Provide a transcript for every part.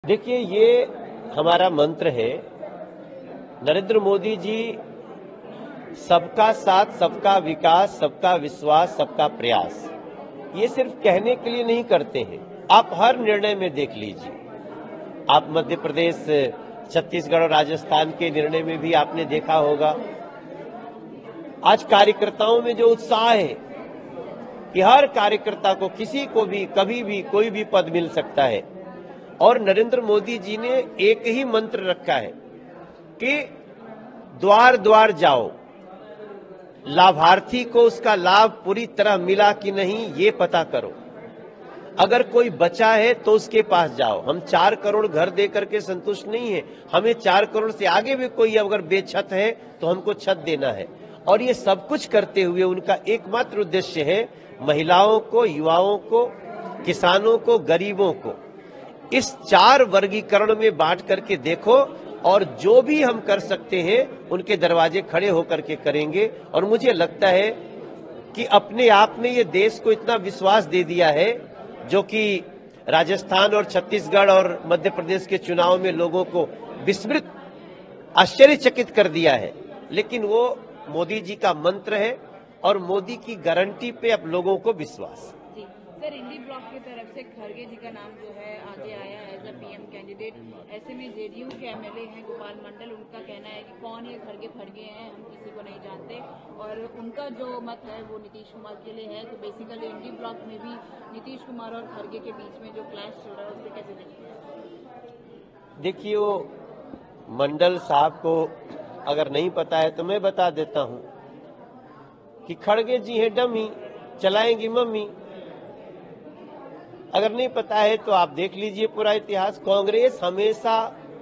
देखिए, ये हमारा मंत्र है। नरेंद्र मोदी जी सबका साथ, सबका विकास, सबका विश्वास, सबका प्रयास, ये सिर्फ कहने के लिए नहीं करते हैं। आप हर निर्णय में देख लीजिए। आप मध्य प्रदेश, छत्तीसगढ़ और राजस्थान के निर्णय में भी आपने देखा होगा। आज कार्यकर्ताओं में जो उत्साह है कि हर कार्यकर्ता को, किसी को भी, कभी भी, कोई भी पद मिल सकता है। और नरेंद्र मोदी जी ने एक ही मंत्र रखा है कि द्वार द्वार जाओ, लाभार्थी को उसका लाभ पूरी तरह मिला कि नहीं ये पता करो। अगर कोई बचा है तो उसके पास जाओ। हम 4 करोड़ घर दे करके संतुष्ट नहीं है, हमें 4 करोड़ से आगे भी कोई अगर बेछत है तो हमको छत देना है। और ये सब कुछ करते हुए उनका एकमात्र उद्देश्य है महिलाओं को, युवाओं को, किसानों को, गरीबों को इस 4 वर्गीकरण में बांट करके देखो, और जो भी हम कर सकते हैं उनके दरवाजे खड़े होकर के करेंगे। और मुझे लगता है कि अपने आप में ये देश को इतना विश्वास दे दिया है, जो कि राजस्थान और छत्तीसगढ़ और मध्य प्रदेश के चुनाव में लोगों को विस्मृत, आश्चर्यचकित कर दिया है। लेकिन वो मोदी जी का मंत्र है और मोदी की गारंटी पे अब लोगों को विश्वास। सर, इंडी ब्लॉक की तरफ से खड़गे जी का नाम जो है आगे आया एज अ पीएम कैंडिडेट। ऐसे में जेडीयू के एमएलए हैं गोपाल मंडल, उनका कहना है कि कौन ये खड़गे हैं, हम किसी को नहीं जानते। और उनका जो मत है वो नीतीश कुमार के लिए है। तो बेसिकली इंडी ब्लॉक में भी नीतीश कुमार और खड़गे के बीच में जो क्लैश चल रहा है उससे कैसे देखते हैं? देखिए, वो मंडल साहब को अगर नहीं पता है तो मैं बता देता हूं कि खड़गे जी हैं डमी, चलाएंगी मम्मी। अगर नहीं पता है तो आप देख लीजिए पूरा इतिहास। कांग्रेस हमेशा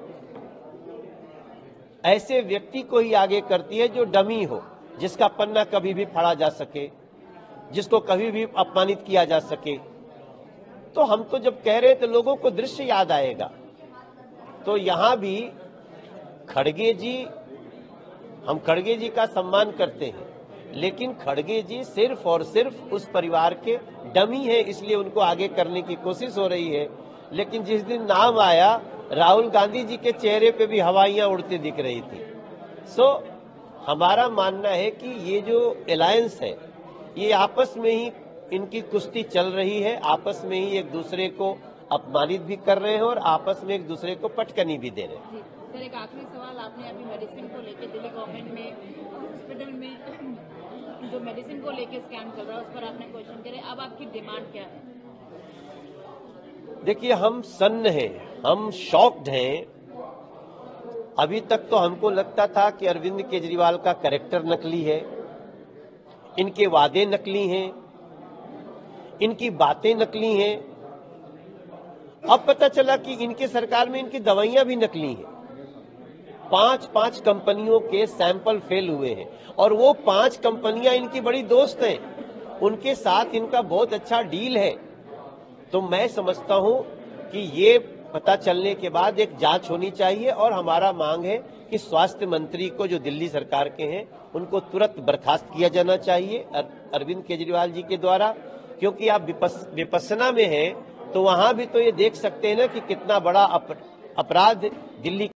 ऐसे व्यक्ति को ही आगे करती है जो डमी हो, जिसका पन्ना कभी भी फाड़ा जा सके, जिसको कभी भी अपमानित किया जा सके। तो हम तो जब कह रहे हैं तो लोगों को दृश्य याद आएगा। तो यहां भी खड़गे जी, हम खड़गे जी का सम्मान करते हैं, लेकिन खड़गे जी सिर्फ और सिर्फ उस परिवार के डमी है, इसलिए उनको आगे करने की कोशिश हो रही है। लेकिन जिस दिन नाम आया, राहुल गांधी जी के चेहरे पे भी हवाइयां उड़ती दिख रही थी। हमारा मानना है कि ये जो अलायंस है, ये आपस में ही इनकी कुश्ती चल रही है, आपस में ही एक दूसरे को अपमानित भी कर रहे हैं और आपस में एक दूसरे को पटकनी भी दे रहे हैं। सर, एक आखिरी सवाल, आपने अभी मेडिसिन को लेकर दिल्ली गवर्नमेंट में हॉस्पिटल में जो मेडिसिन को लेकर स्कैम चल रहा है उस पर आपने क्वेश्चन करे, अब आपकी डिमांड क्या है? देखिए, हम सन्न हैं, हम शॉक्ड हैं। अभी तक तो हमको लगता था कि अरविंद केजरीवाल का कैरेक्टर नकली है, इनके वादे नकली हैं, इनकी बातें नकली हैं। अब पता चला कि इनके सरकार में इनकी दवाइयां भी नकली हैं। 5 कंपनियों के सैंपल फेल हुए हैं और वो 5 कंपनियां इनकी बड़ी दोस्त हैं, उनके साथ इनका बहुत अच्छा डील है। तो मैं समझता हूं कि ये पता चलने के बाद एक जांच होनी चाहिए और हमारा मांग है कि स्वास्थ्य मंत्री को, जो दिल्ली सरकार के हैं, उनको तुरंत बर्खास्त किया जाना चाहिए अरविंद केजरीवाल जी के द्वारा। क्योंकि आप विपස්සना में हैं तो वहां भी तो ये देख सकते हैं ना कि कितना बड़ा अपराध दिल्ली